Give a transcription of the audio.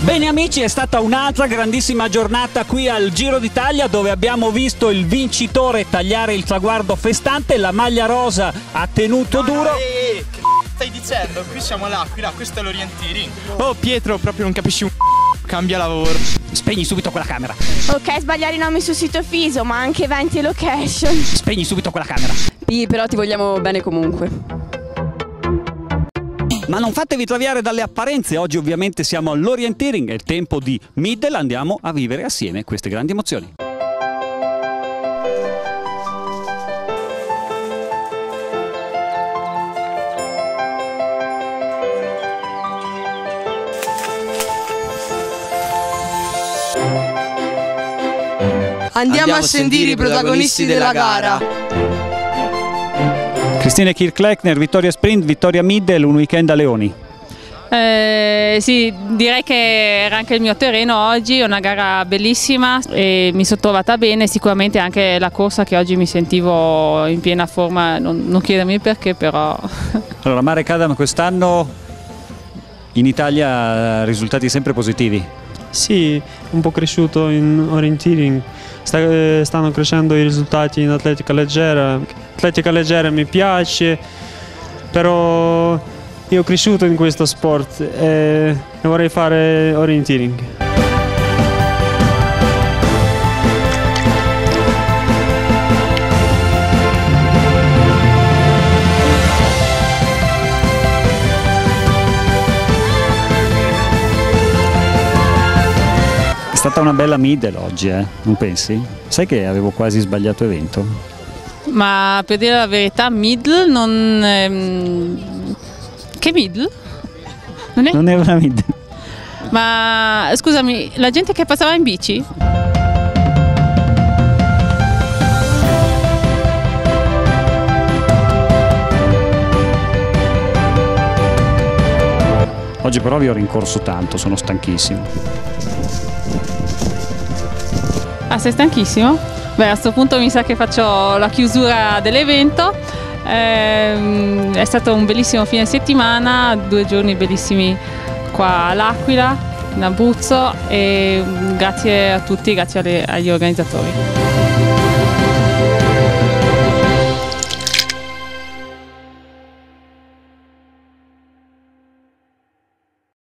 Bene amici, è stata un'altra grandissima giornata qui al Giro d'Italia, dove abbiamo visto il vincitore tagliare il traguardo festante. La maglia rosa ha tenuto duro. Che stai dicendo? Qui siamo all'Aquila, questo è l'orienteering. Oh Pietro, proprio non capisci un cambia lavoro. Spegni subito quella camera. Ok, sbagliare i nomi sul sito Fiso, ma anche eventi e location. Spegni subito quella camera. Sì, però ti vogliamo bene comunque. Ma non fatevi traviare dalle apparenze, oggi ovviamente siamo all'orienteering, è il tempo di Middle, andiamo a vivere assieme queste grandi emozioni. Andiamo a sentire i protagonisti della gara. Christine Kirchleckner, vittoria sprint, vittoria Middle, un weekend a Leoni. Sì, direi che era anche il mio terreno oggi, è una gara bellissima e mi sono trovata bene, sicuramente anche la corsa che oggi mi sentivo in piena forma, non chiedermi perché però. Allora, Mare Cadam quest'anno in Italia risultati sempre positivi. Sì, un po' cresciuto in orienteering, stanno crescendo i risultati in atletica leggera. Atletica leggera mi piace, però io ho cresciuto in questo sport e vorrei fare orienteering. È stata una bella Middle oggi, non pensi? Sai che avevo quasi sbagliato evento? Ma per dire la verità, Middle non. Che Middle? Non è? Non era una Middle. Ma scusami, la gente che passava in bici? Oggi però vi ho rincorso tanto, sono stanchissimo. Ah, sei stanchissimo? Beh, a questo punto mi sa che faccio la chiusura dell'evento. È stato un bellissimo fine settimana, 2 giorni bellissimi qua all'Aquila, in Abruzzo, e grazie a tutti, grazie agli organizzatori.